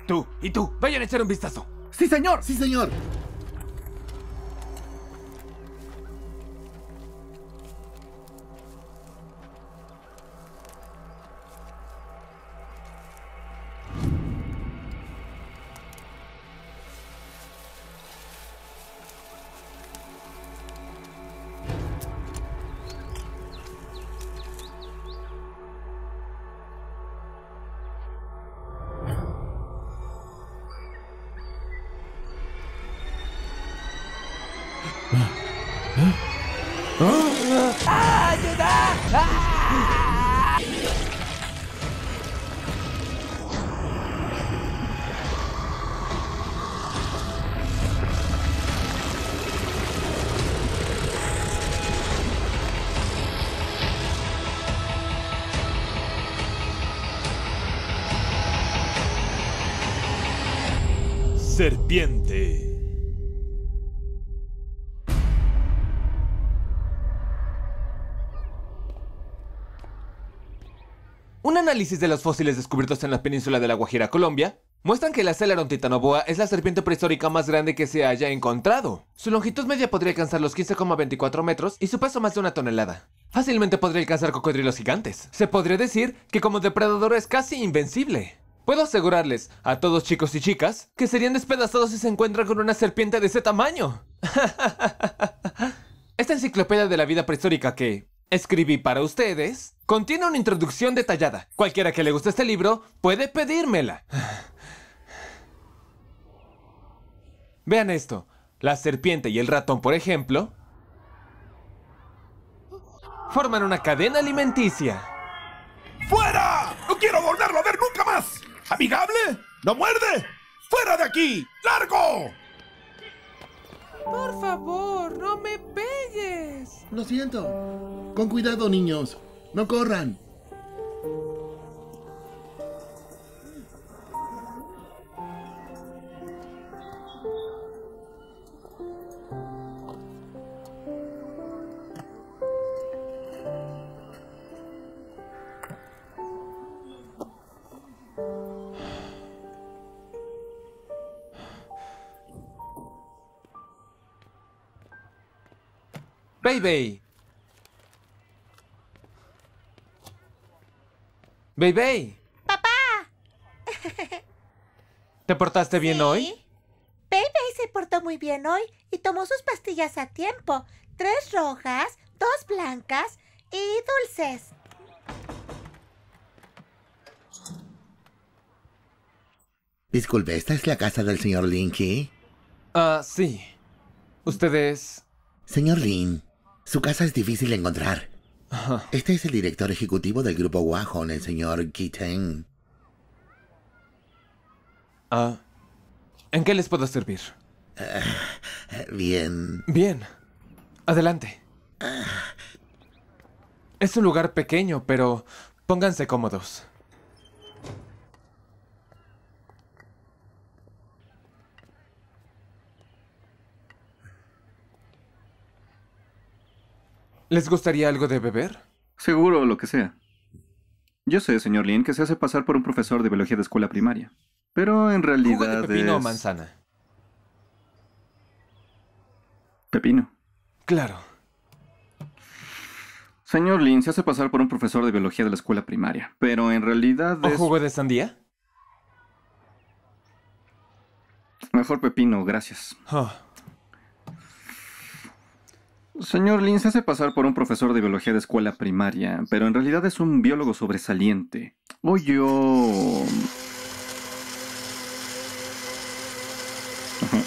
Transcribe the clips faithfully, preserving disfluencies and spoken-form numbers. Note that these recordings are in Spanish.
Tú y tú, vayan a echar un vistazo. ¡Sí, señor! ¡Sí, señor! Serpiente. Un análisis de los fósiles descubiertos en la península de La Guajira, Colombia, muestran que la Celeron titanoboa es la serpiente prehistórica más grande que se haya encontrado. Su longitud media podría alcanzar los quince coma veinticuatro metros y su peso más de una tonelada. Fácilmente podría alcanzar cocodrilos gigantes. Se podría decir que como depredador es casi invencible. Puedo asegurarles, a todos chicos y chicas, que serían despedazados si se encuentran con una serpiente de ese tamaño. Esta enciclopedia de la vida prehistórica que escribí para ustedes contiene una introducción detallada. Cualquiera que le guste este libro puede pedírmela. Vean esto. La serpiente y el ratón, por ejemplo, forman una cadena alimenticia. ¡Fuera! ¡No quiero volverlo a ver nunca más! ¿Amigable? ¿No muerde? ¡Fuera de aquí! ¡Largo! Por favor, no me pegues. Lo siento. Con cuidado, niños. No corran. Baby. Baby. ¡Papá! ¿Te portaste bien hoy? Baby se portó muy bien hoy y tomó sus pastillas a tiempo. Tres rojas, dos blancas y dulces. Disculpe, ¿esta es la casa del señor Linky? Ah, sí. ¿Ustedes? Señor Lin, su casa es difícil de encontrar. Este es el director ejecutivo del grupo Wajon, el señor Kiten. Ah, ¿en qué les puedo servir? Uh, bien. Bien. Adelante. Es un lugar pequeño, pero pónganse cómodos. ¿Les gustaría algo de beber? Seguro, lo que sea. Yo sé, señor Lin, que se hace pasar por un profesor de biología de escuela primaria. Pero en realidad ¿Jugo de pepino es... o manzana? Pepino. Claro. Señor Lin, se hace pasar por un profesor de biología de la escuela primaria. Pero en realidad ¿O es... jugo de sandía? Mejor pepino, gracias. Oh. Señor Lin, se hace pasar por un profesor de biología de escuela primaria, pero en realidad es un biólogo sobresaliente. O yo... Ajá.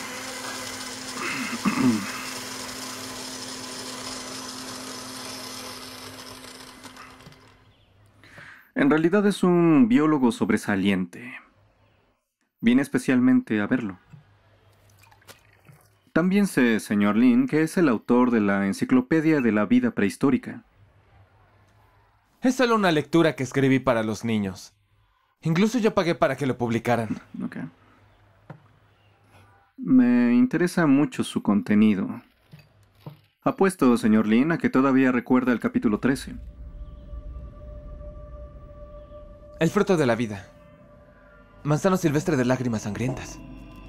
En realidad es un biólogo sobresaliente. Vine especialmente a verlo. También sé, señor Lin, que es el autor de la Enciclopedia de la Vida Prehistórica. Es solo una lectura que escribí para los niños. Incluso yo pagué para que lo publicaran. Ok. Me interesa mucho su contenido. Apuesto, señor Lin, a que todavía recuerda el capítulo trece. El fruto de la vida. Manzano silvestre de lágrimas sangrientas.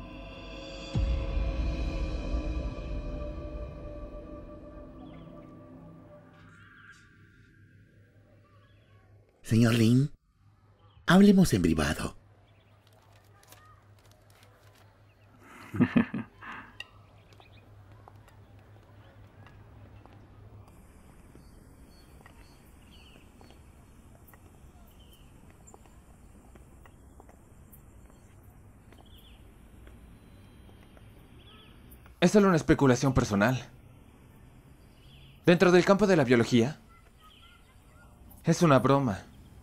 Señor Lin, hablemos en privado. Es solo una especulación personal. Dentro del campo de la biología, es una broma.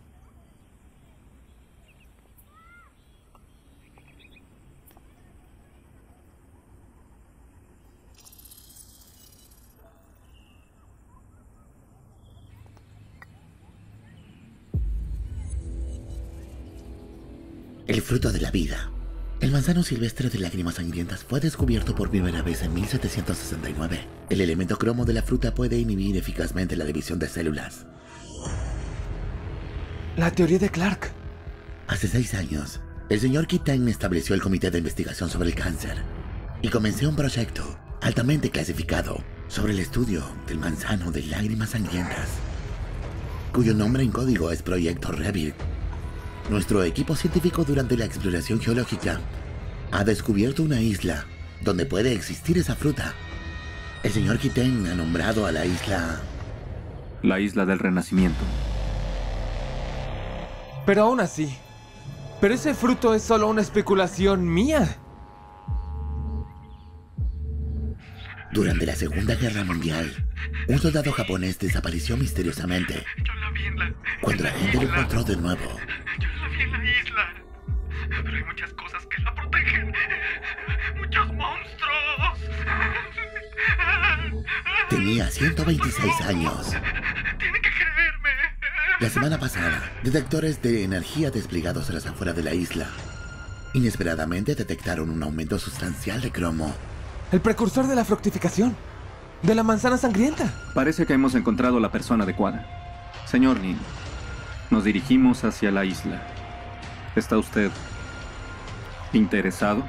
El fruto de la vida. El manzano silvestre de lágrimas sangrientas fue descubierto por primera vez en mil setecientos sesenta y nueve. El elemento cromo de la fruta puede inhibir eficazmente la división de células. La teoría de Clark. Hace seis años, el señor Kitang estableció el Comité de Investigación sobre el Cáncer y comenzó un proyecto altamente clasificado sobre el estudio del manzano de lágrimas sangrientas, cuyo nombre en código es Proyecto Revit. Nuestro equipo científico durante la exploración geológica ha descubierto una isla donde puede existir esa fruta. El señor Kitang ha nombrado a la isla... La isla del Renacimiento. Pero aún así, pero ese fruto es solo una especulación mía. Durante la Segunda Guerra Mundial, un soldado japonés desapareció misteriosamente. Yo la vi en la... Cuando la gente lo encontró de nuevo, Yo la vi en la isla. Pero hay muchas cosas que la protegen. Muchos monstruos. tenía ciento veintiséis años. Tiene que creerme. La semana pasada, detectores de energía desplegados a las afueras de la isla inesperadamente detectaron un aumento sustancial de cromo. El precursor de la fructificación. De la manzana sangrienta. Parece que hemos encontrado a la persona adecuada. Señor Lin, nos dirigimos hacia la isla. ¿Está usted interesado?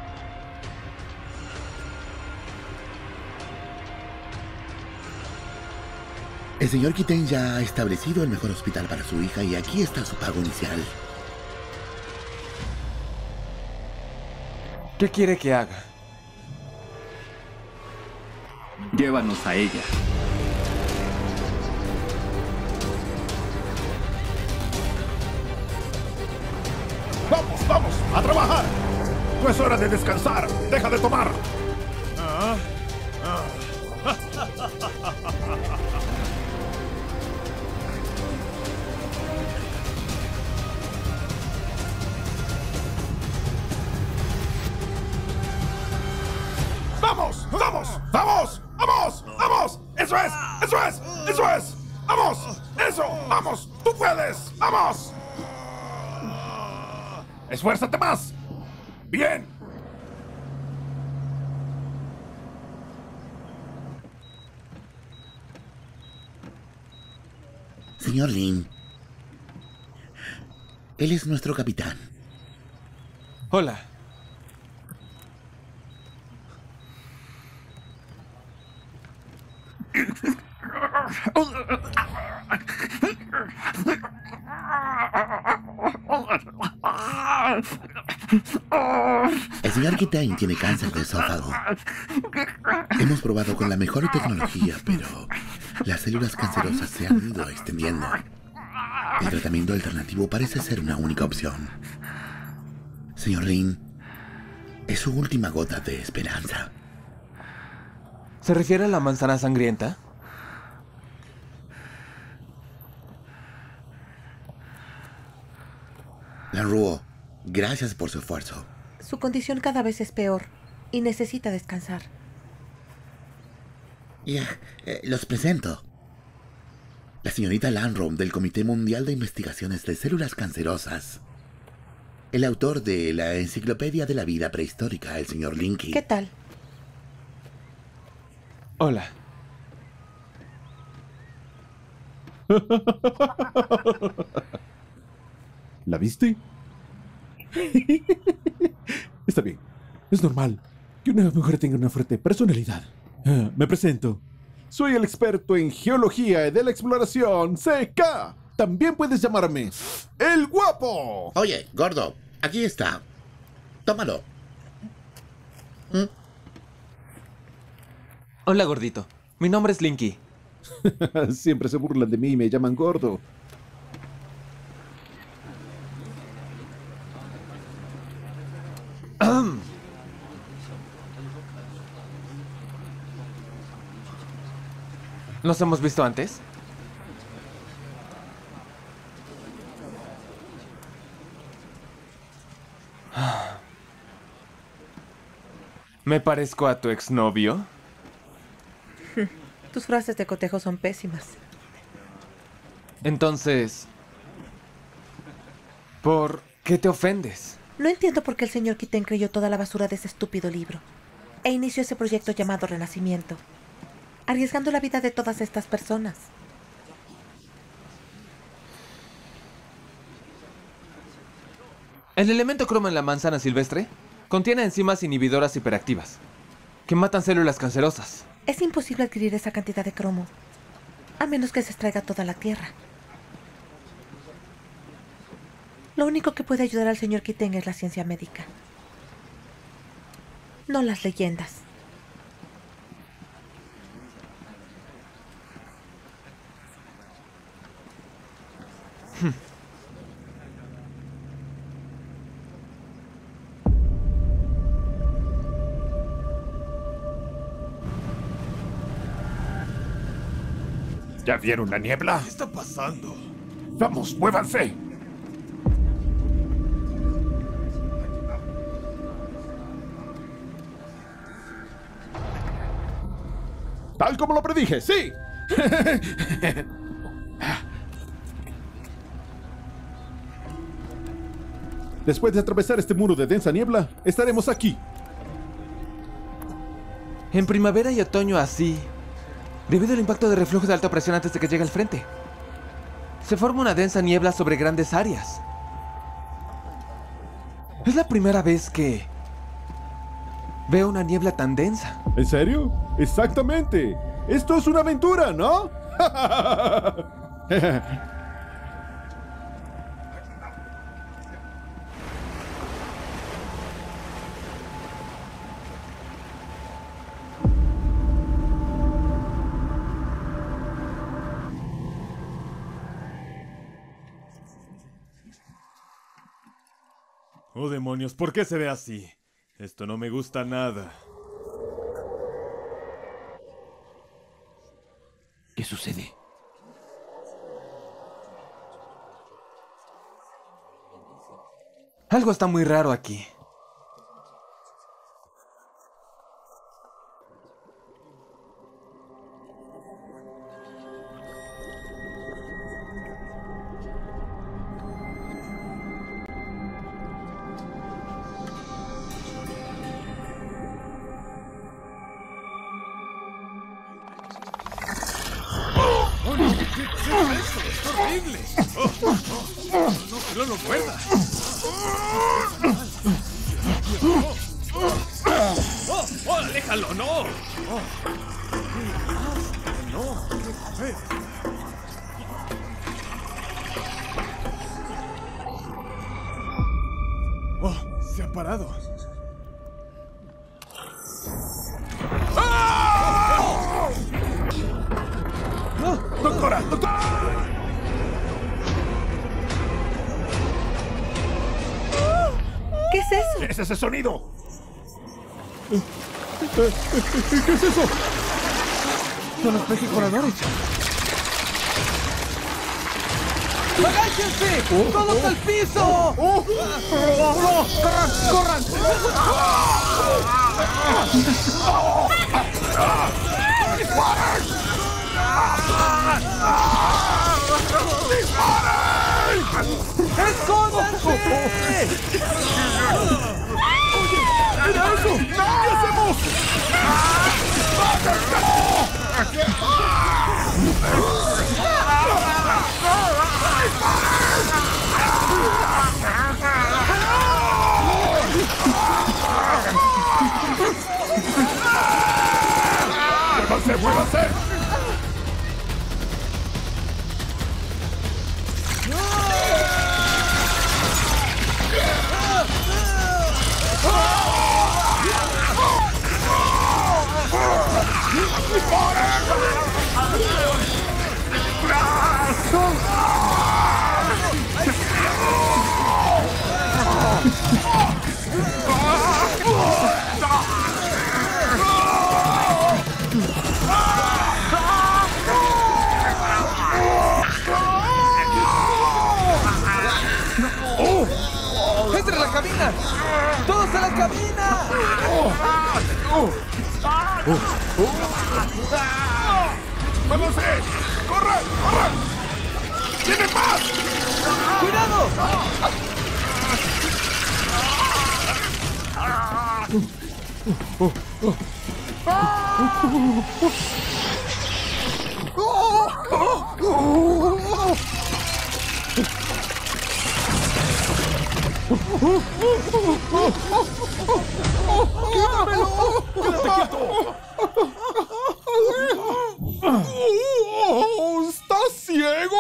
El señor Kitang ya ha establecido el mejor hospital para su hija y aquí está su pago inicial. ¿Qué quiere que haga? Llévanos a ella. ¡Vamos, vamos! ¡A trabajar! No es hora de descansar. ¡Deja de tomar! Ah, ah. ¡Vamos! ¡Vamos! ¡Vamos! ¡Vamos! ¡Vamos! ¡Eso es! ¡Eso es! ¡Eso es! ¡Vamos! ¡Eso! ¡Vamos! ¡Tú puedes! ¡Vamos! ¡Esfuérzate más! ¡Bien! Señor Lin, él es nuestro capitán. Hola. El señor Kitang tiene cáncer de esófago. Hemos probado con la mejor tecnología, pero las células cancerosas se han ido extendiendo. El tratamiento alternativo parece ser una única opción. Señor Lin, es su última gota de esperanza. ¿Se refiere a la manzana sangrienta? Lanruo, gracias por su esfuerzo. Su condición cada vez es peor y necesita descansar. Ya, eh, los presento. La señorita Lanrom del Comité Mundial de Investigaciones de Células Cancerosas. El autor de la Enciclopedia de la Vida Prehistórica, el señor Linky. ¿Qué tal? Hola. ¿La viste? Está bien. Es normal que una mujer tenga una fuerte personalidad. Ah, me presento. Soy el experto en geología y de la exploración, C K. También puedes llamarme El Guapo. Oye, gordo, aquí está. Tómalo. ¿Mm? Hola, gordito. Mi nombre es Linky. Siempre se burlan de mí y me llaman gordo. ¿Nos hemos visto antes? ¿Me parezco a tu exnovio? Tus frases de cotejo son pésimas. Entonces, ¿por qué te ofendes? No entiendo por qué el señor Kitten creyó toda la basura de ese estúpido libro e inició ese proyecto llamado Renacimiento, arriesgando la vida de todas estas personas. El elemento cromo en la manzana silvestre contiene enzimas inhibidoras hiperactivas que matan células cancerosas. Es imposible adquirir esa cantidad de cromo, a menos que se extraiga toda la tierra. Lo único que puede ayudar al señor Kitten es la ciencia médica, no las leyendas. Hmm. ¿Ya vieron la niebla? ¿Qué está pasando? Vamos, muévanse. Tal como lo predije, sí. Después de atravesar este muro de densa niebla, estaremos aquí. En primavera y otoño así, debido al impacto de reflujo de alta presión antes de que llegue al frente, se forma una densa niebla sobre grandes áreas. Es la primera vez que veo una niebla tan densa. ¿En serio? Exactamente. Esto es una aventura, ¿no? Oh, demonios, ¿por qué se ve así? Esto no me gusta nada. ¿Qué sucede? Algo está muy raro aquí. ¡Es horrible! ¡Oh, oh, oh! ¡No, que no lo muerda! ¡Oh, oh! ¡Aléjalo, no! ¡Oh! ¡No! ¡Qué feo! ¡Oh! ¡Se ha parado! ¡Doctora! ¡Doctora! ¿Qué es eso? ¿Qué es ese sonido? ¿Qué es eso? Son los peces voladores. ¡Agáchense! ¡Todos al piso! ¡Oh! ¡Corran! ¡Corran! ¡Escóndanse! ¡Mira eso! ¿Qué hacemos? se vuelve a hacer! ¡Entra a la cabina! ¡Todos a la cabina! ¡Vamos! ¡Corre! ¡Corre! ¡Tiene más! ¡Cuidado! ¡Oh! ¡Estás ciego!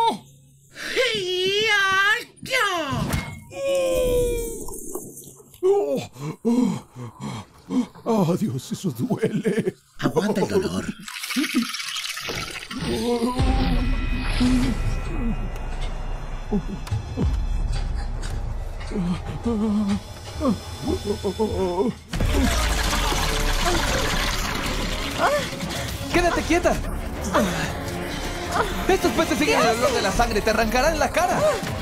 Oh, oh, oh, Dios, eso duele. Aguanta el dolor. ¡Quédate quieta! Estos peces siguen el olor de la sangre, te arrancarán la cara.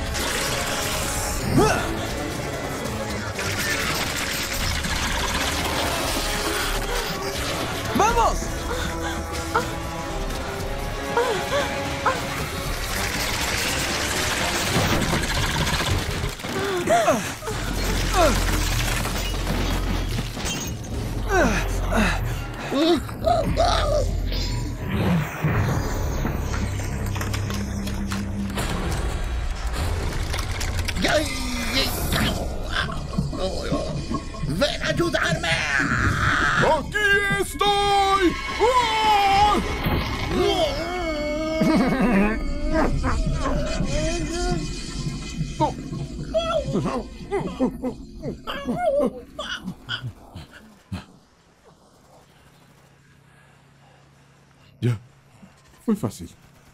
¡Vamos! ¡Ven a ayudarme! ¡Aquí estoy! ¡Oh! Ya, fue fácil.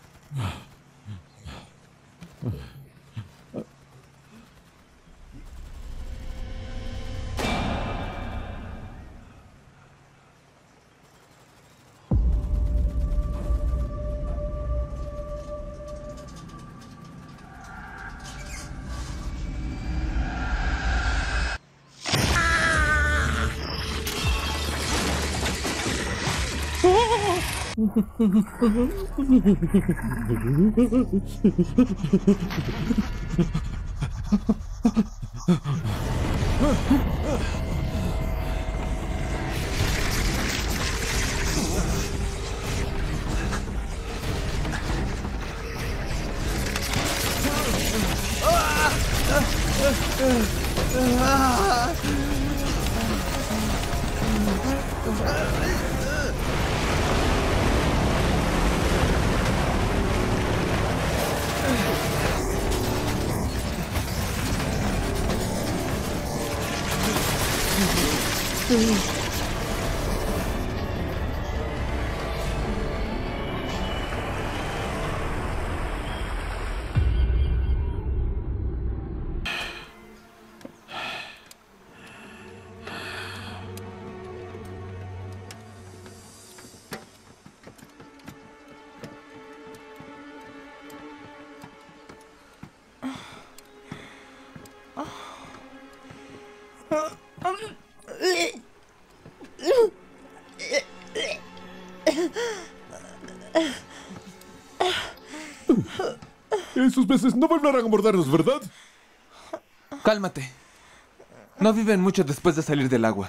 Esos peces no volverán a mordernos, ¿verdad? Cálmate. No viven mucho después de salir del agua.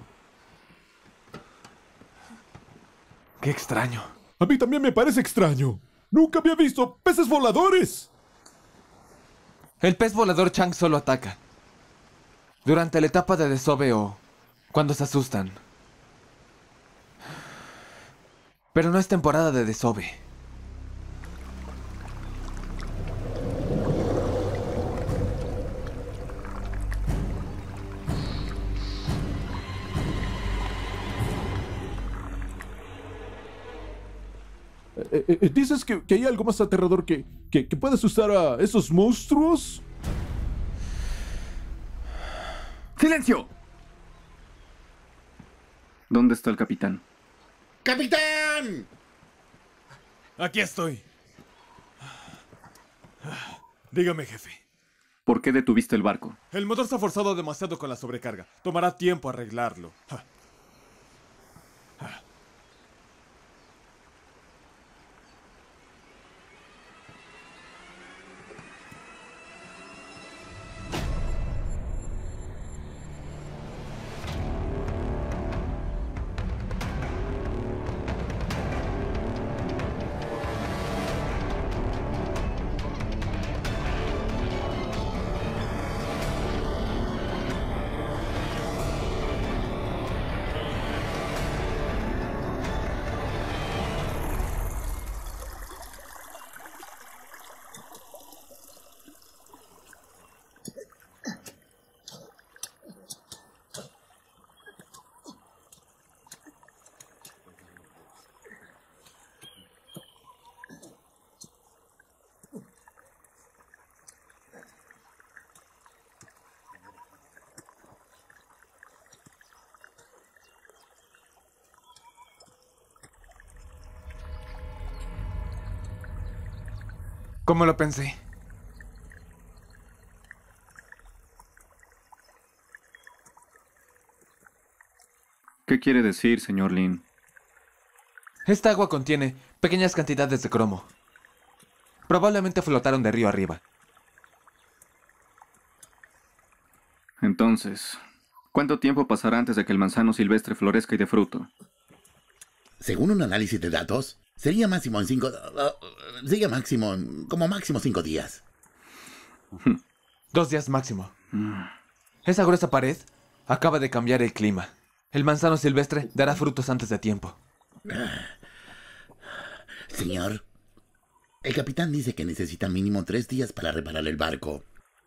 Qué extraño. A mí también me parece extraño. Nunca había visto peces voladores. El pez volador Chang solo ataca durante la etapa de desove o cuando se asustan. Pero no es temporada de desove. Eh, eh, ¿Dices que, que hay algo más aterrador que, que, que puede asustar a esos monstruos? ¡Silencio! ¿Dónde está el capitán? ¡Capitán! Aquí estoy. Dígame, jefe. ¿Por qué detuviste el barco? El motor se ha forzado demasiado con la sobrecarga. Tomará tiempo arreglarlo. Ja. Ja. Como lo pensé. ¿Qué quiere decir, señor Lin? Esta agua contiene pequeñas cantidades de cromo. Probablemente flotaron de río arriba. Entonces, ¿cuánto tiempo pasará antes de que el manzano silvestre florezca y dé fruto? Según un análisis de datos, sería máximo en cinco... Uh, sería máximo, en- como máximo cinco días. Dos días máximo. Esa gruesa pared acaba de cambiar el clima. El manzano silvestre dará frutos antes de tiempo. Señor, el capitán dice que necesita mínimo tres días para reparar el barco.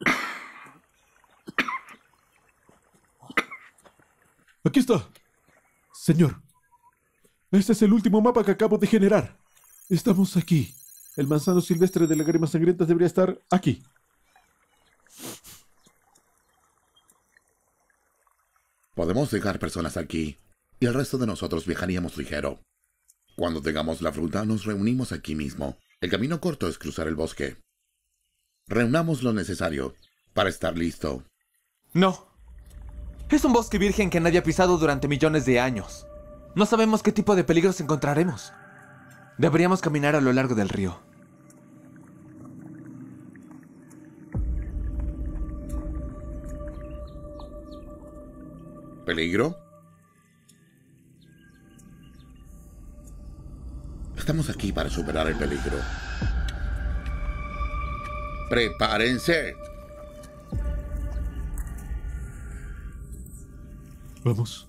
Aquí está. Señor, este es el último mapa que acabo de generar. Estamos aquí. El manzano silvestre de lágrimas sangrientas debería estar aquí. Podemos dejar personas aquí y el resto de nosotros viajaríamos ligero. Cuando tengamos la fruta, nos reunimos aquí mismo. El camino corto es cruzar el bosque. Reunamos lo necesario para estar listo. No. Es un bosque virgen que nadie ha pisado durante millones de años. No sabemos qué tipo de peligros encontraremos. Deberíamos caminar a lo largo del río. ¿Peligro? Estamos aquí para superar el peligro. ¡Prepárense! Vamos.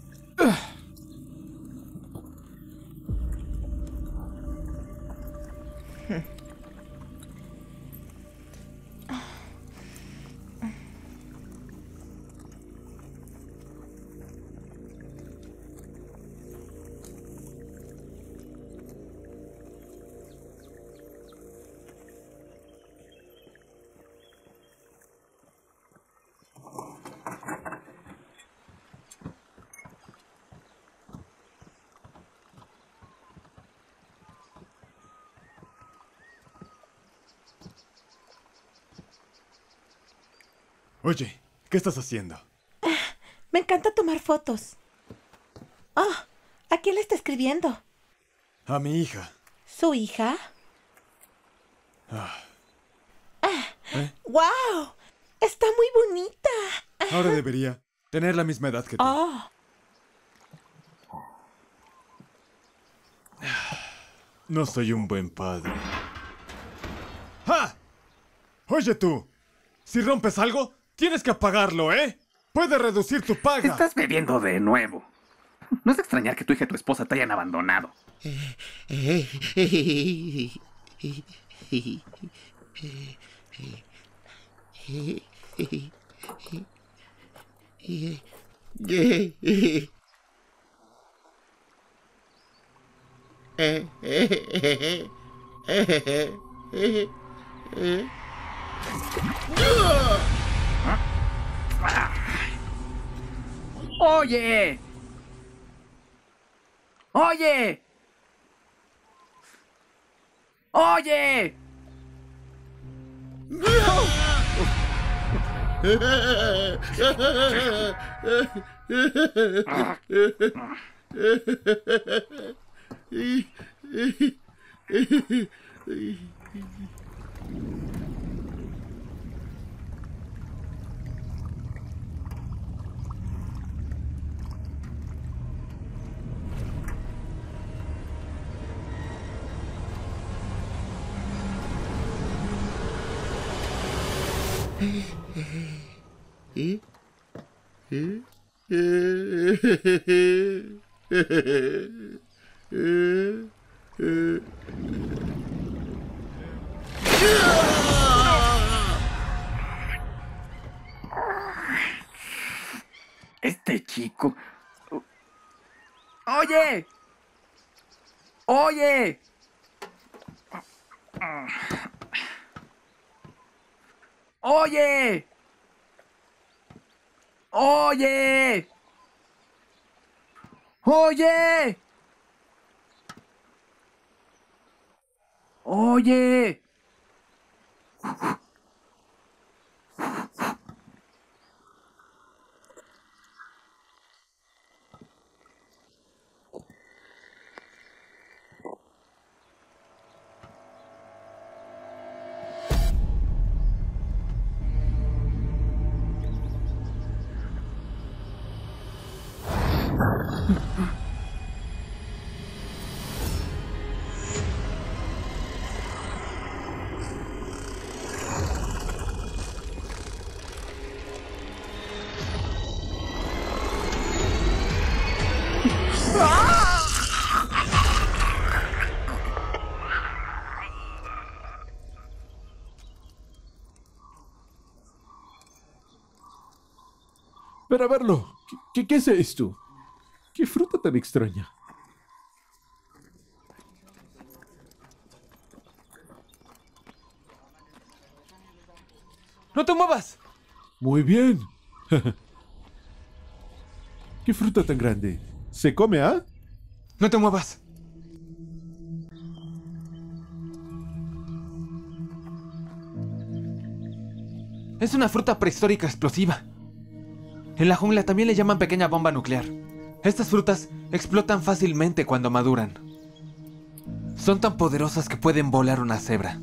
Oye, ¿qué estás haciendo? Me encanta tomar fotos. Ah, ¿a quién le está escribiendo? A mi hija. ¿Su hija? Ah, ¿Eh? ¡Wow! Está muy bonita. ahora debería tener la misma edad que tú. Oh. No soy un buen padre. ¡Ja! Oye tú, si rompes algo, tienes que apagarlo, ¿eh? Puede reducir tu paga. Estás bebiendo de nuevo. No es de extrañar que tu hija y tu esposa te hayan abandonado. ¡Oye! ¡Oye! ¡Oye! Este chico... ¡Oye! ¡Oye! ¡Oye! ¡Oye! ¡Oye! ¡Oye! Para verlo, ¿qué, qué, qué es esto? ¿Qué fruta tan extraña? ¡No te muevas! Muy bien. ¿Qué fruta tan grande? ¿Se come, ah? ¡No te muevas! Es una fruta prehistórica explosiva. En la jungla también le llaman pequeña bomba nuclear. Estas frutas explotan fácilmente cuando maduran. Son tan poderosas que pueden volar una cebra.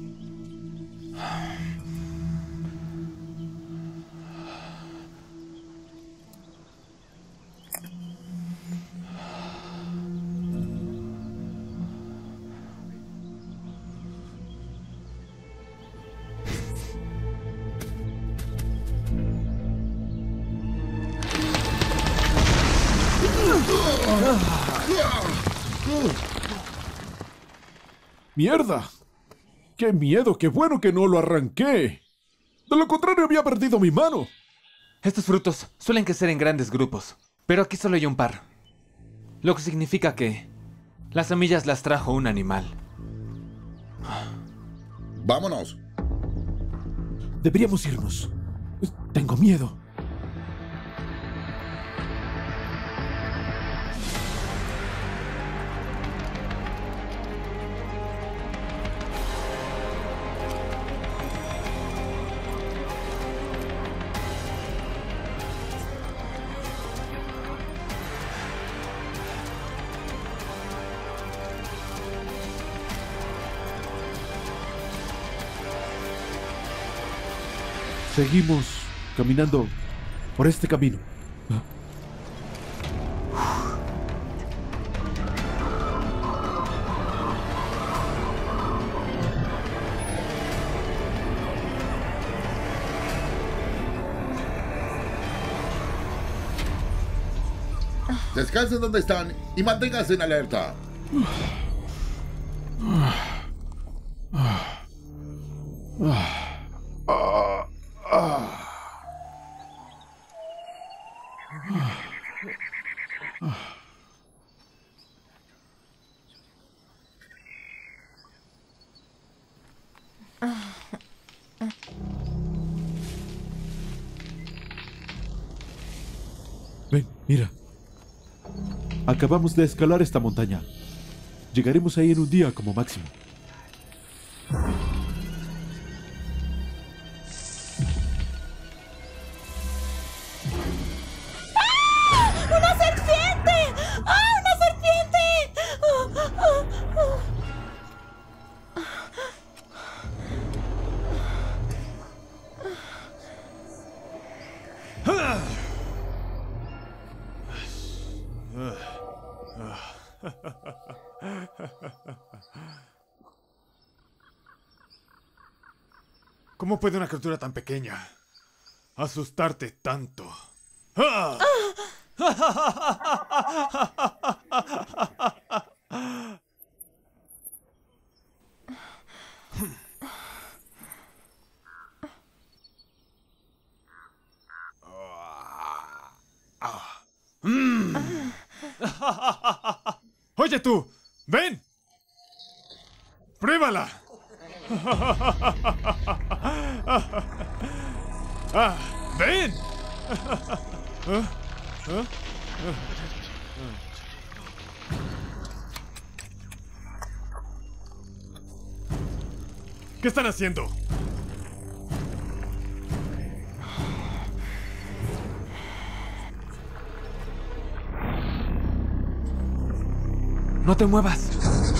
¡Mierda! ¡Qué miedo! ¡Qué bueno que no lo arranqué! De lo contrario, había perdido mi mano. Estos frutos suelen crecer en grandes grupos, pero aquí solo hay un par. Lo que significa que las semillas las trajo un animal. ¡Vámonos! Deberíamos irnos. Tengo miedo. Seguimos caminando por este camino. Descansen donde están y manténganse en alerta. Ven, mira. Acabamos de escalar esta montaña. Llegaremos ahí en un día como máximo. ¡Una serpiente! ¡Ah, una serpiente! ¡Oh, oh, oh! ¿Cómo puede una criatura tan pequeña asustarte tanto? ¡Ah! Mm. Oye tú, ven. Pruébala. Ah, ven. ¿Qué están haciendo? No te muevas.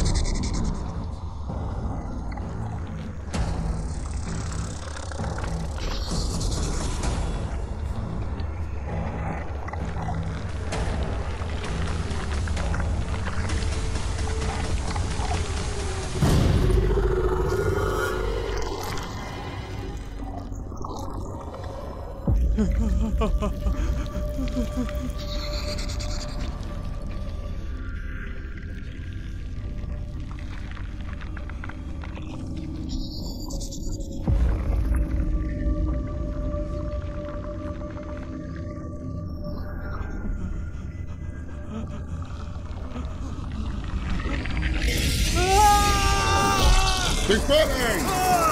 ¡Disparen!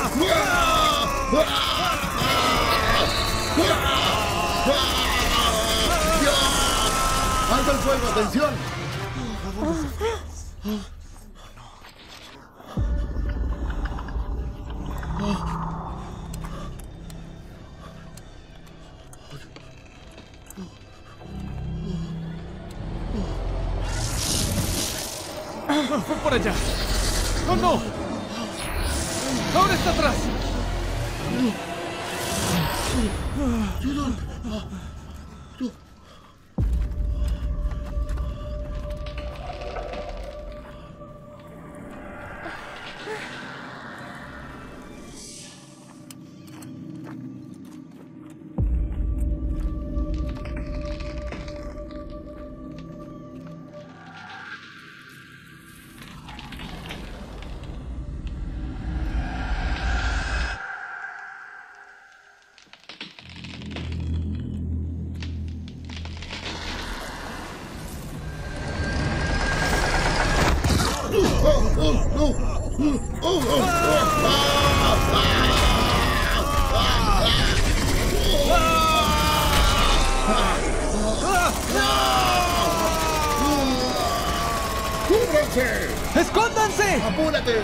¡Alto el fuego! ¡Atención! ¡Fue por allá! ¡Oh, no! ¡Ahora está atrás! ¡Cúbranse! ¡Escóndanse! ¡Apúrate!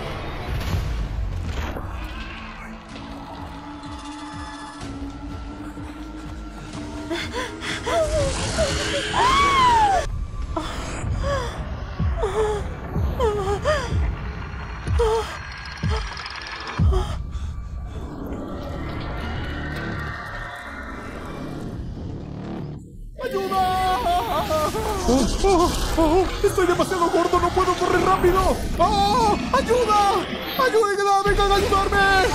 ¡Oh, oh, oh! ¡Estoy demasiado gordo! ¡No puedo correr rápido! ¡Oh! ¡Ayuda! ¡Ayuda! ¡Vengan a ayudarme!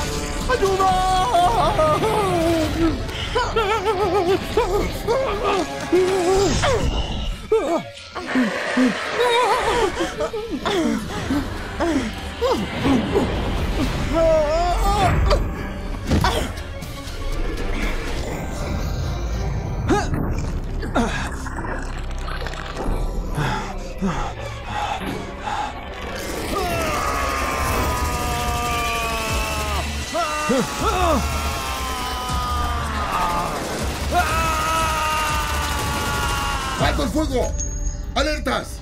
¡Ayuda! ¡Alto el fuego! ¡Alertas!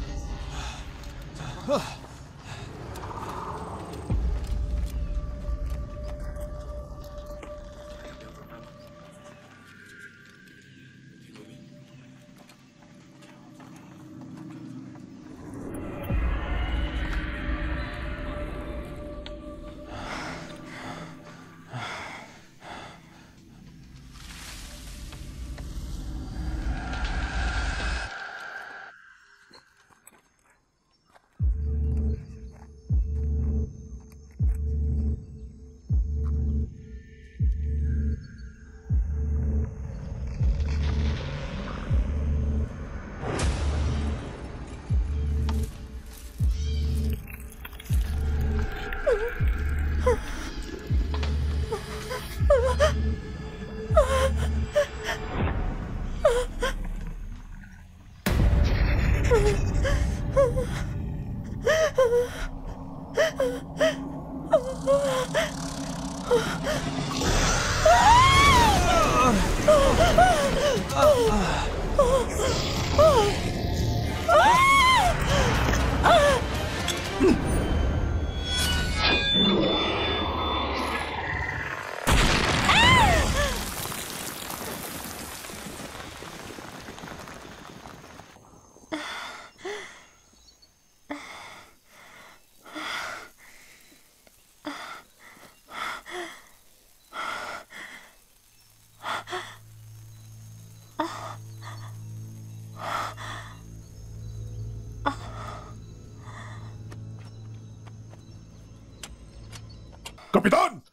¡Capitán!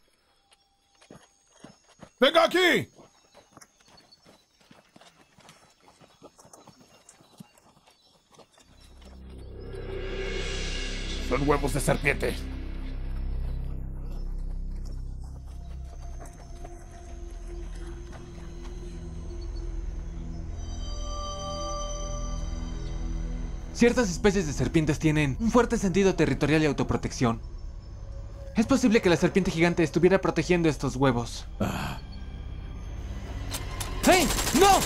¡Venga aquí! Son huevos de serpiente. Ciertas especies de serpientes tienen un fuerte sentido territorial y autoprotección. Es posible que la serpiente gigante estuviera protegiendo estos huevos. Ah. ¡Hey! ¡No!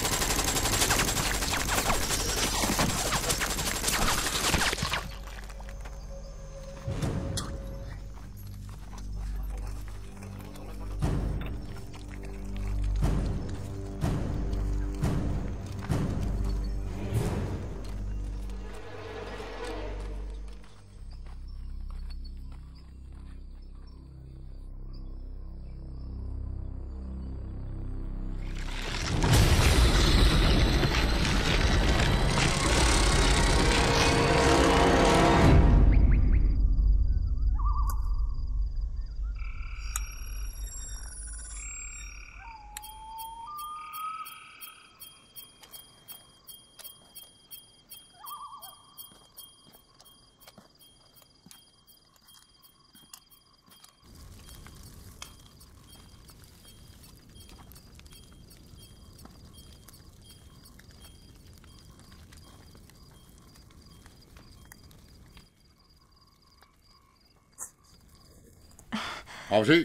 ¿Ah, sí?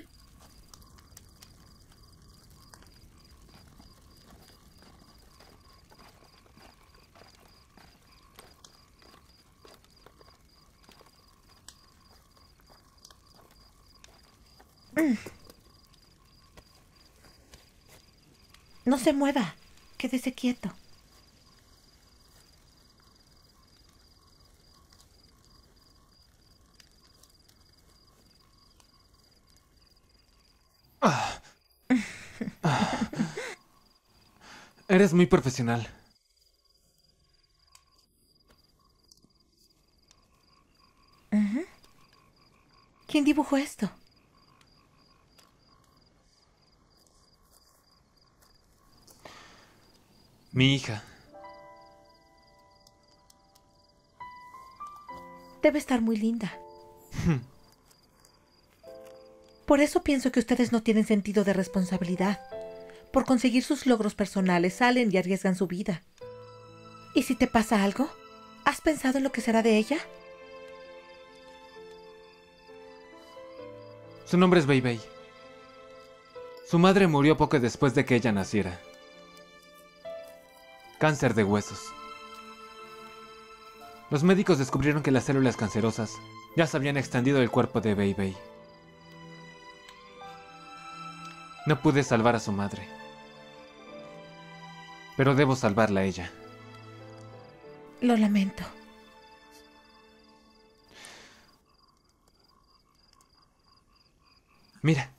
No se mueva. Quédese quieto. Ah. Ah. Eres muy profesional. Uh-huh. ¿Quién dibujó esto? Mi hija. Debe estar muy linda. Por eso pienso que ustedes no tienen sentido de responsabilidad. Por conseguir sus logros personales salen y arriesgan su vida. ¿Y si te pasa algo? ¿Has pensado en lo que será de ella? Su nombre es Bei Bei. Su madre murió poco después de que ella naciera. Cáncer de huesos. Los médicos descubrieron que las células cancerosas ya se habían extendido del cuerpo de Bei Bei. No pude salvar a su madre. Pero debo salvarla a ella. Lo lamento. Mira.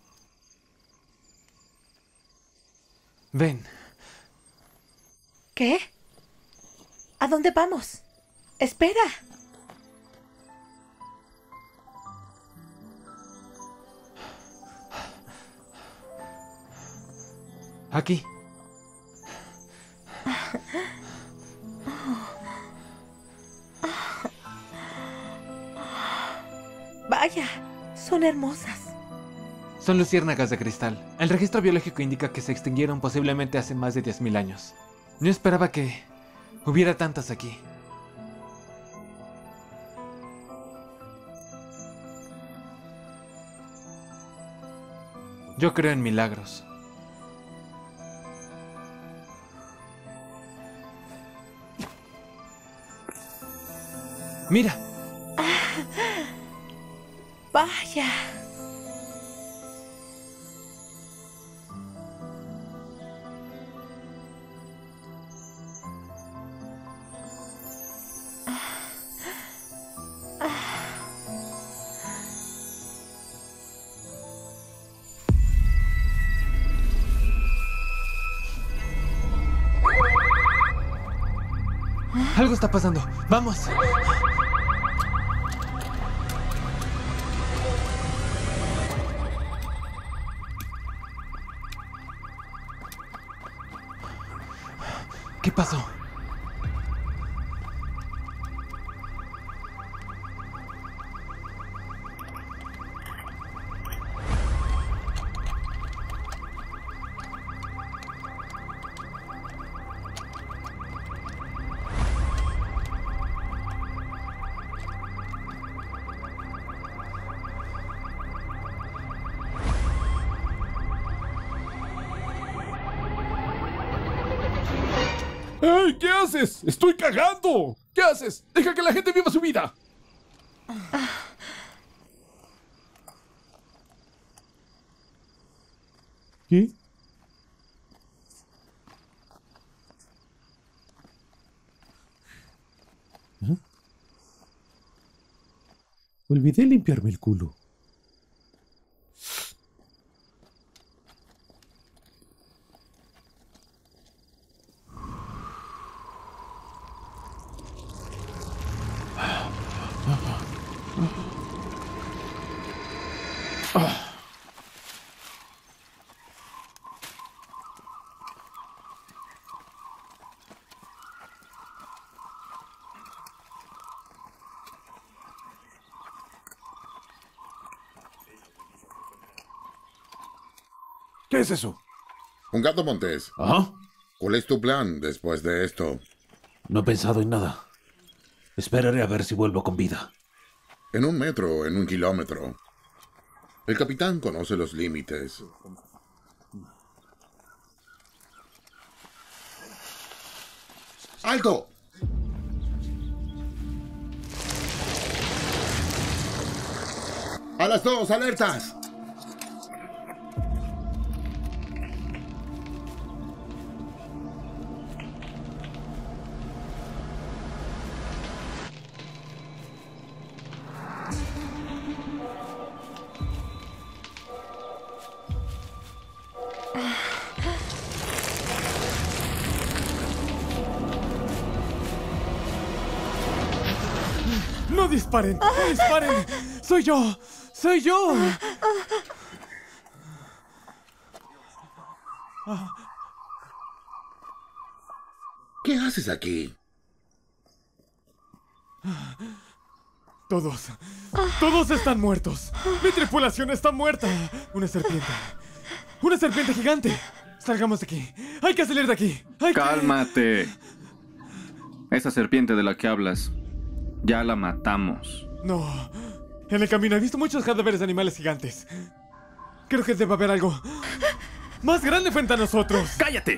Ven. ¿Qué? ¿A dónde vamos? Espera. Aquí. Vaya, son hermosas. Son luciérnagas de cristal. El registro biológico indica que se extinguieron posiblemente hace más de diez mil años. No esperaba que hubiera tantas aquí. Yo creo en milagros. Mira. Vaya. Algo está pasando. ¡Vamos! ¿Qué pasó? ¡Ey! ¿Qué haces? ¡Estoy cagando! ¿Qué haces? ¡Deja que la gente viva su vida! ¿Qué? ¿Ah? Olvidé limpiarme el culo. ¿Qué es eso? Un gato montés. ¿Ah? ¿Cuál es tu plan después de esto? No he pensado en nada. Esperaré a ver si vuelvo con vida. En un metro, en un kilómetro. El capitán conoce los límites. ¡Alto! ¡A las dos, alertas! ¡No disparen! ¡No disparen! ¡Soy yo! ¡Soy yo! ¿Qué haces aquí? Todos. Todos están muertos. Mi tripulación está muerta. Una serpiente. Una serpiente gigante. Salgamos de aquí. Hay que salir de aquí. Hay que... Cálmate. Esa serpiente de la que hablas, ya la matamos. No. En el camino he visto muchos cadáveres de animales gigantes. Creo que debe haber algo más grande frente a nosotros. ¡Cállate!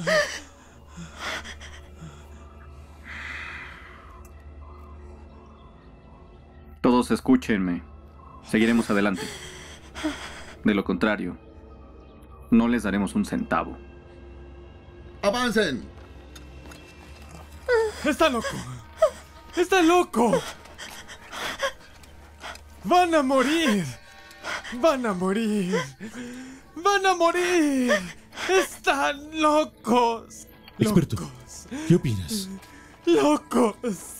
Todos escúchenme. Seguiremos adelante. De lo contrario, no les daremos un centavo. ¡Avancen! ¡Está loco! ¡Está loco! ¡Van a morir! ¡Van a morir! ¡Van a morir! ¡Están locos! Experto, ¡Locos! ¿Qué opinas? ¡Locos!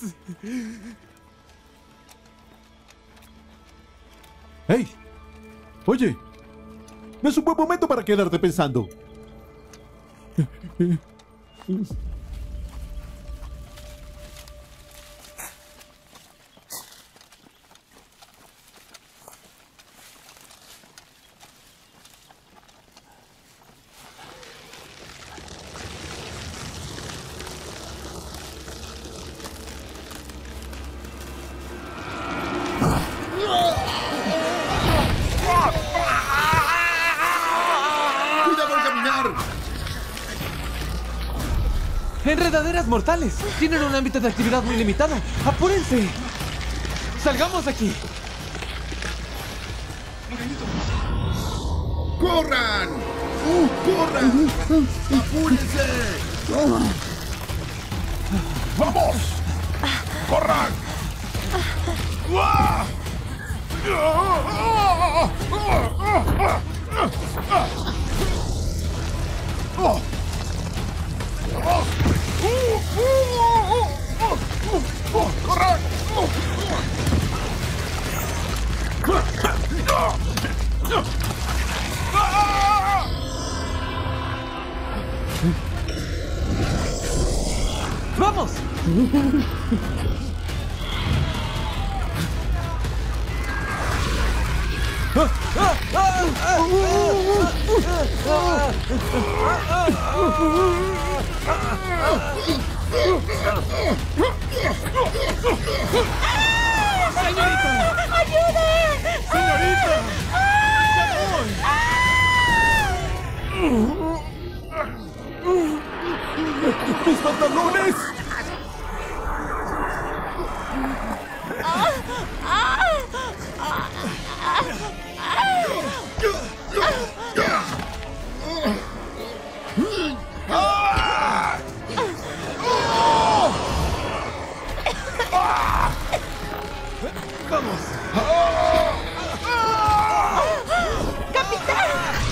¡Hey! Oye, no es un buen momento para quedarte pensando. ¡Enredaderas mortales! Tienen un ámbito de actividad muy limitado. ¡Apúrense! ¡Salgamos de aquí! ¡Corran! ¡Uh, ¡Corran! ¡Apúrense! ¡Vamos! ¡Corran! ¡Corran! ¡Vamos! ¡Señorita! ¡Ayude! ¡Señorita! ¡Mis pantalones! ¡Vamos! ¡Capitán!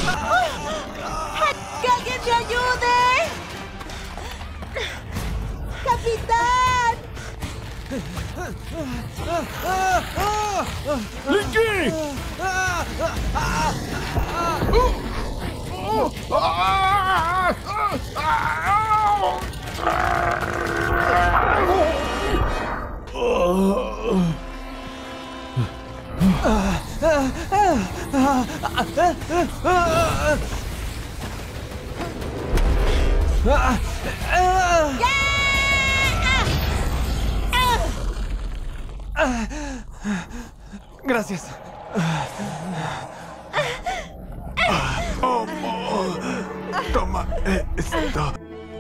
¡Que alguien me ayude! ¡Capitán! ¡Linky! Gracias. Toma esto.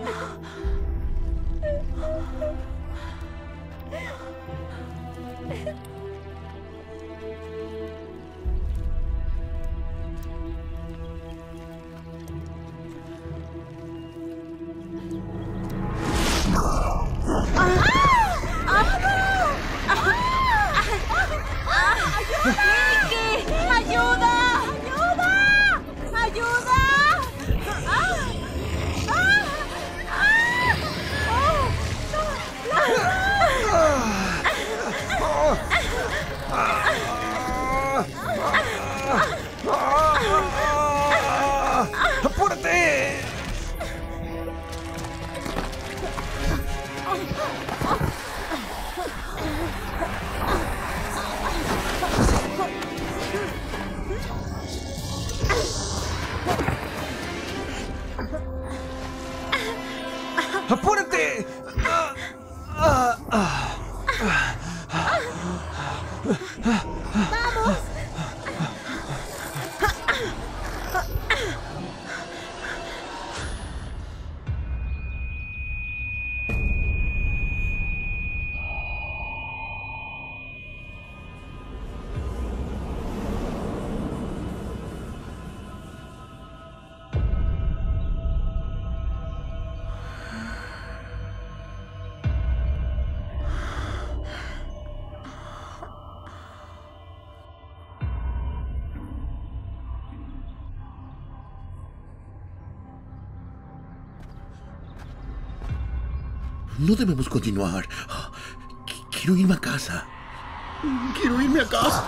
¡Linky! ¡Ayuda! ¡Ayuda! ¡Ayuda! ¡Ah! ¡Ah! ¡Apúrate! Ah, ah, ah, ah, ah. ¡Vamos! No debemos continuar. Qu- Quiero irme a casa. Quiero irme a casa.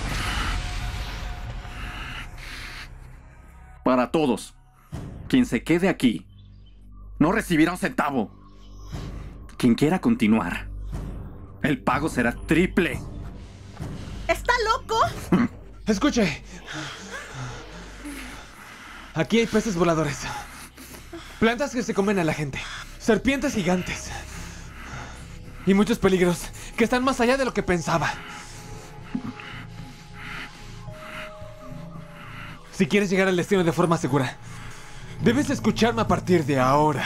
Para todos, quien se quede aquí no recibirá un centavo. Quien quiera continuar, el pago será triple. ¿Está loco? Escuche. Aquí hay peces voladores. Plantas que se comen a la gente. Serpientes gigantes. Y muchos peligros que están más allá de lo que pensaba. Si quieres llegar al destino de forma segura, debes escucharme a partir de ahora.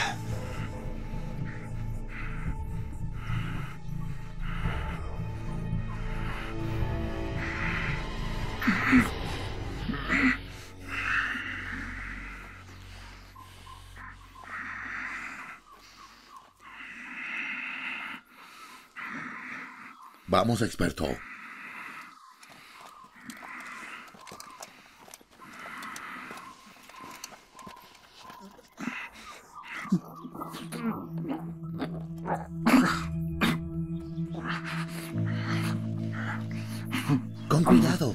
Vamos, experto. Con cuidado.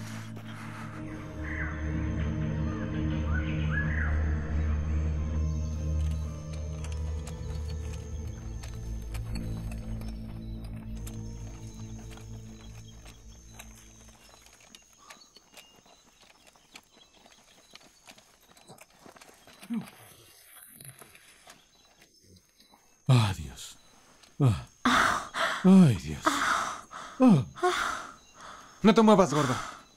Ah, Dios. Ah. Ay, Dios. Ah. No te muevas, gordo.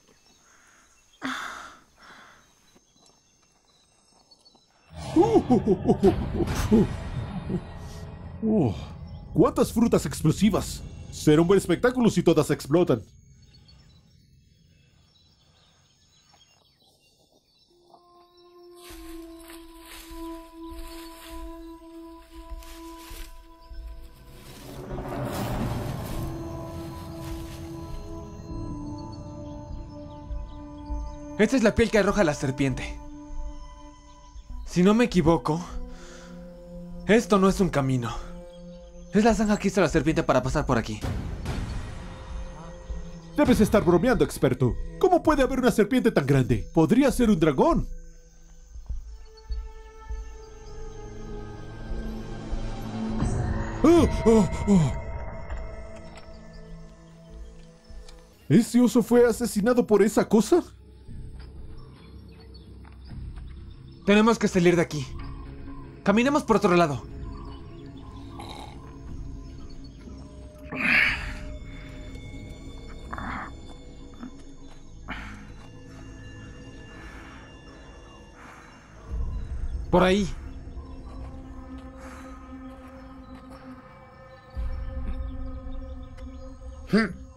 Oh, ¿cuántas frutas explosivas? Será un buen espectáculo si todas explotan. Esta es la piel que arroja la serpiente. Si no me equivoco, esto no es un camino. Es la zanja que hizo la serpiente para pasar por aquí. Debes estar bromeando, experto. ¿Cómo puede haber una serpiente tan grande? Podría ser un dragón. Oh, oh, oh. ¿Ese oso fue asesinado por esa cosa? Tenemos que salir de aquí. Caminemos por otro lado. Por ahí. Hmm.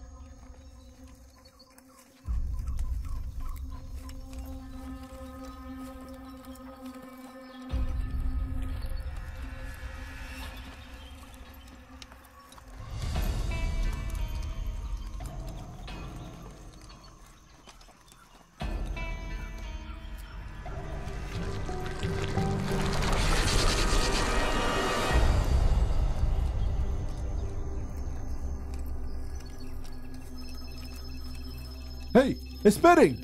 ¡Hey! ¡Esperen!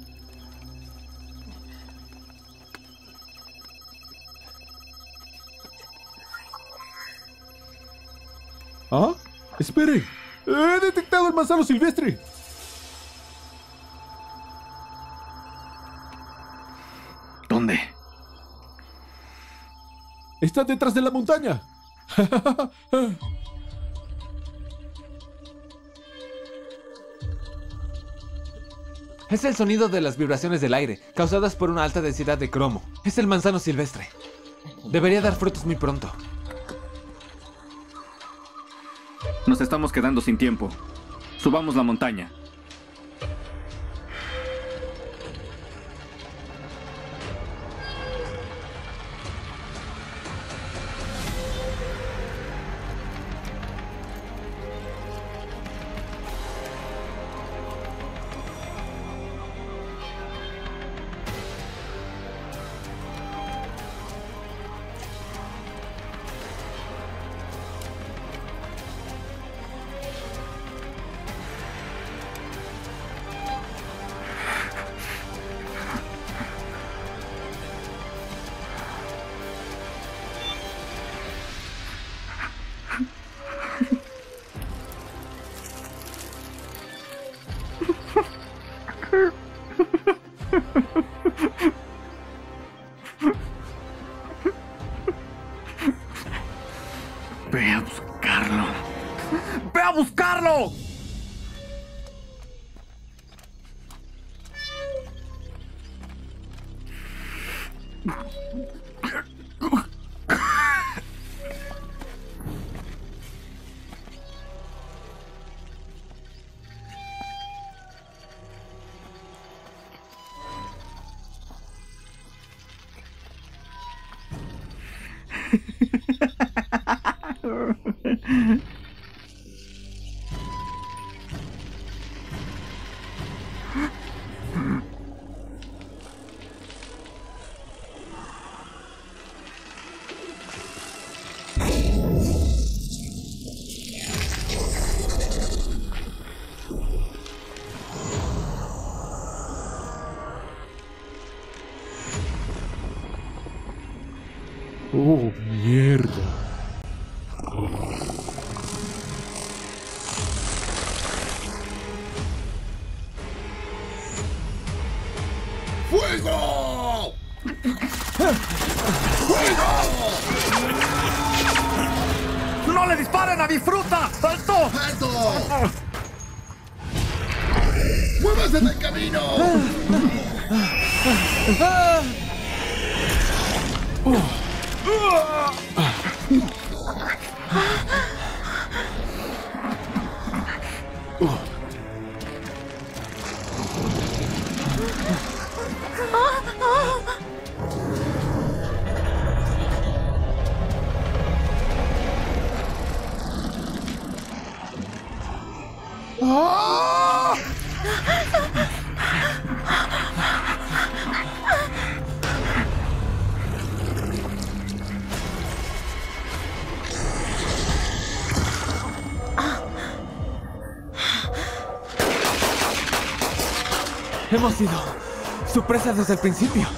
¿Ah? ¡Esperen! ¡He detectado el manzano silvestre! ¿Dónde? ¡Está detrás de la montaña! Es el sonido de las vibraciones del aire, causadas por una alta densidad de cromo. Es el manzano silvestre. Debería dar frutos muy pronto. Nos estamos quedando sin tiempo. Subamos la montaña. Ve a buscarlo. ¡Ve a buscarlo! Oh, mierda. ¡Fuego! ¡Fuego! ¡No le disparen a mi fruta! ¡Alto! ¡Alto! ¡Muévase del camino! Hemos sido su presa desde el principio.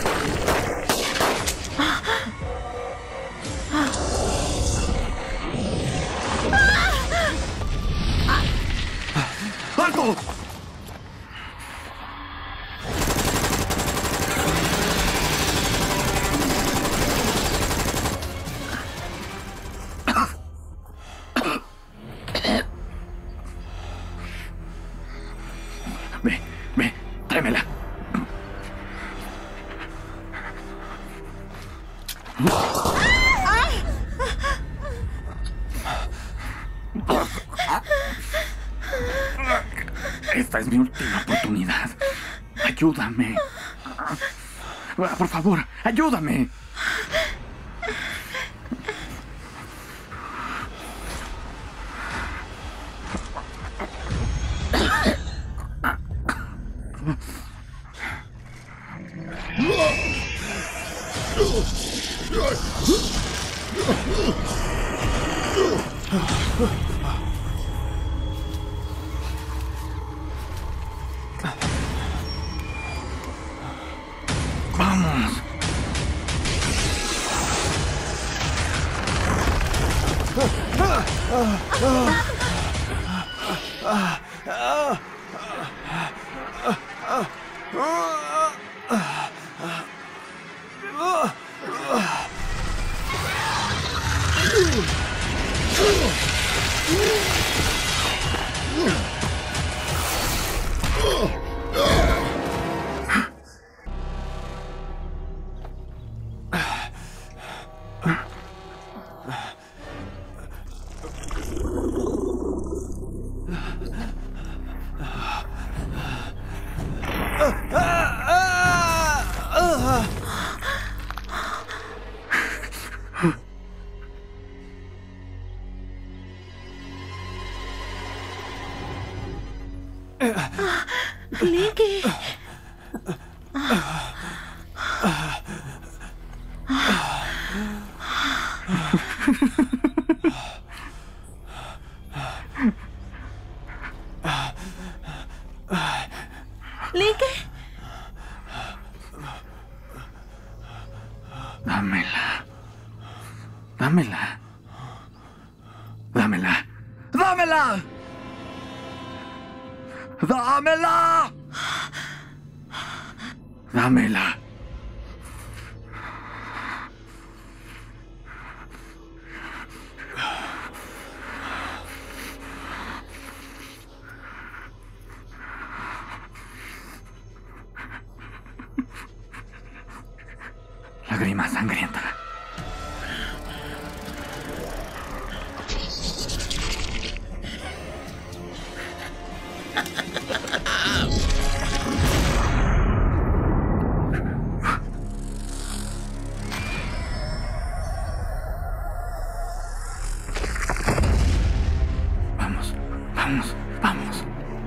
¡Alto! Ve, ve, tráemela. Esta es mi última oportunidad. Ayúdame. Por favor, ayúdame. Vamos. Linky. Linky. Dámela. Dámela. Dámela. ¡Dámela! ¡Dámela! ¡Dámela! Lágrima sangrienta. Vamos, vamos, vamos.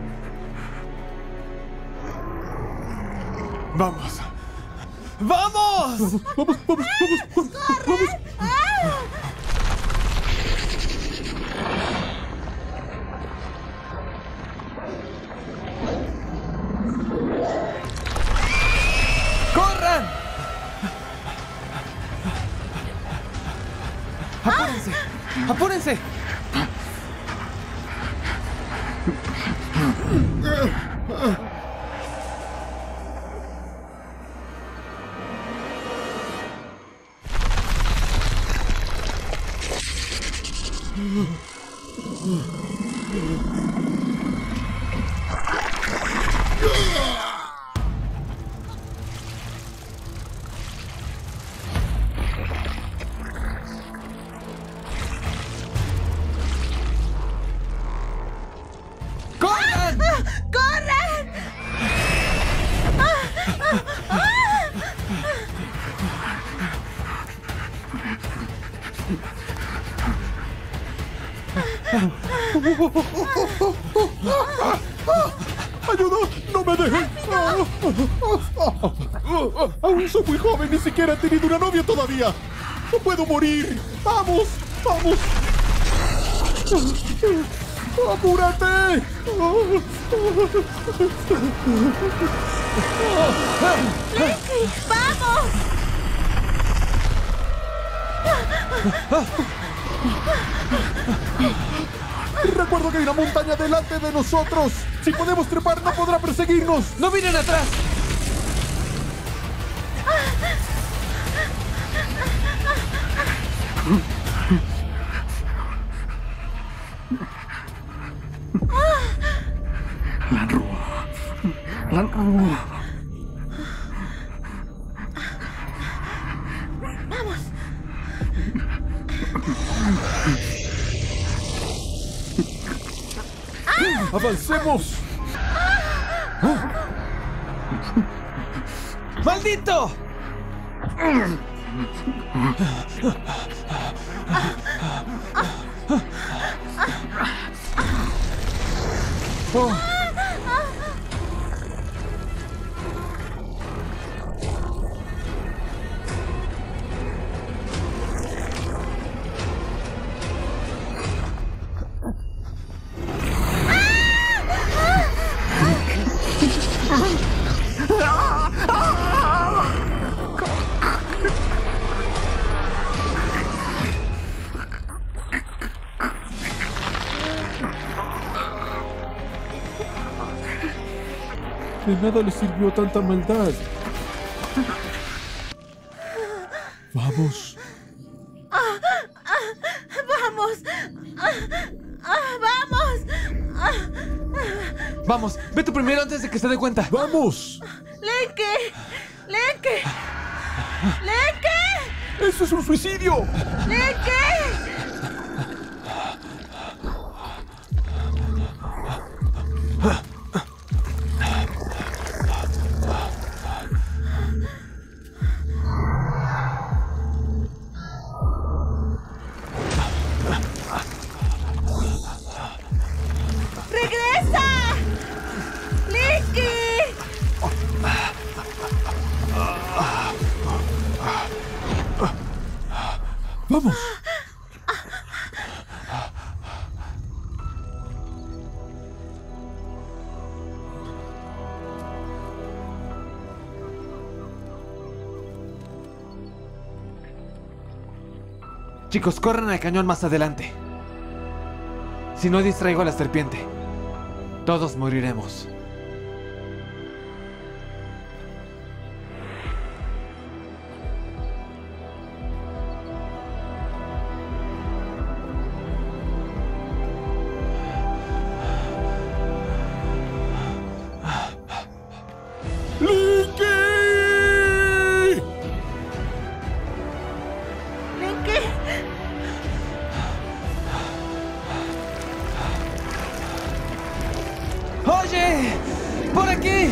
¡Vamos! ¡Vamos! Vamos, vamos, vamos, vamos, vamos. ¡Corran! ¡Apúrense! ¡Apúrense! ¡Corran! ¡Corran! ¡Ayuda! ¡No me dejen! Aún soy muy joven, ni siquiera he tenido una novia todavía. ¡No puedo morir! ¡Vamos! ¡Vamos! ¡Apúrate! ¡Linky! ¡Vamos! Recuerdo que hay una montaña delante de nosotros. Si podemos trepar, no podrá perseguirnos. ¡No miren atrás! Lanru. Lanru. ¡Vamos! ¡Avancemos! ¡Maldito! Oh. De nada le sirvió tanta maldad. Vamos. ¡Vamos! ¡Vamos! Vamos, ve tú primero antes de que se dé cuenta. ¡Vamos! ¡Linky! ¡Linky! ¡Linky! ¡Eso es un suicidio! ¡Linky! ¡Regresa! ¡Linky! ¡Vamos! Chicos, corran al cañón más adelante. Si no distraigo a la serpiente, todos moriremos. ¡Oye! ¡Por aquí!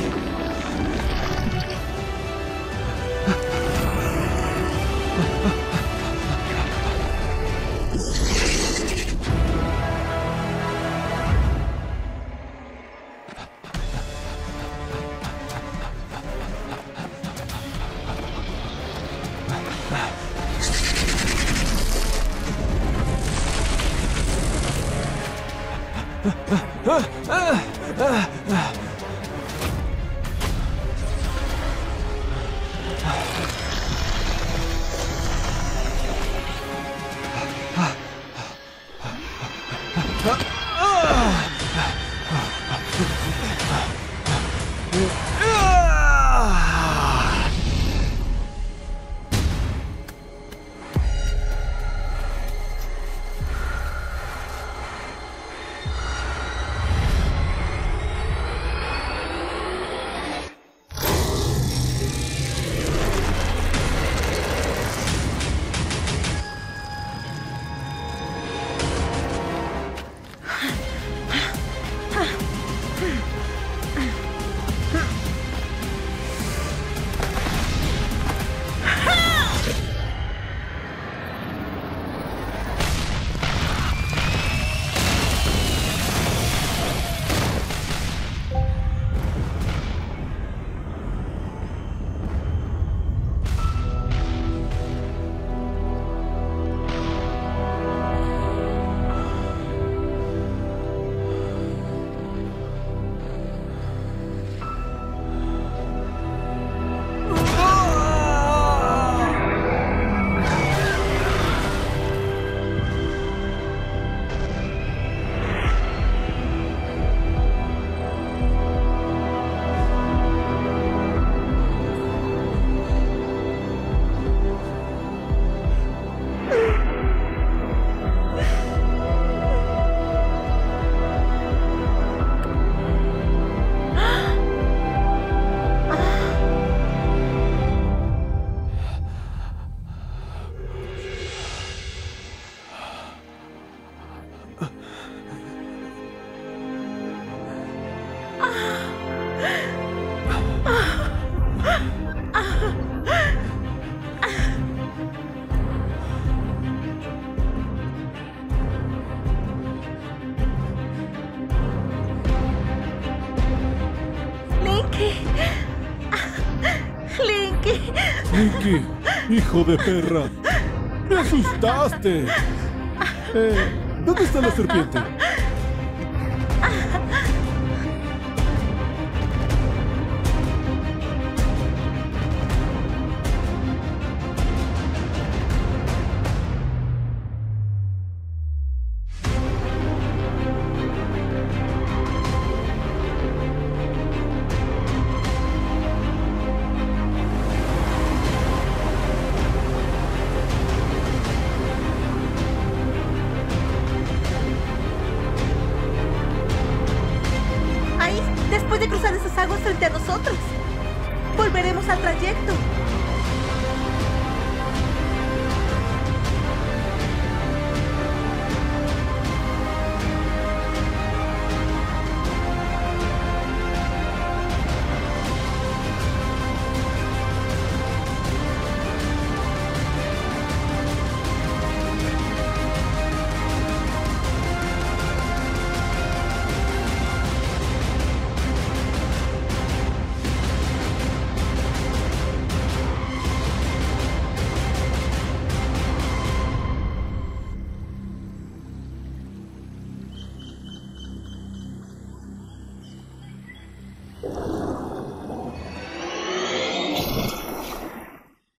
Linky, hijo de perra. ¡Me asustaste! Eh, ¿dónde está la serpiente?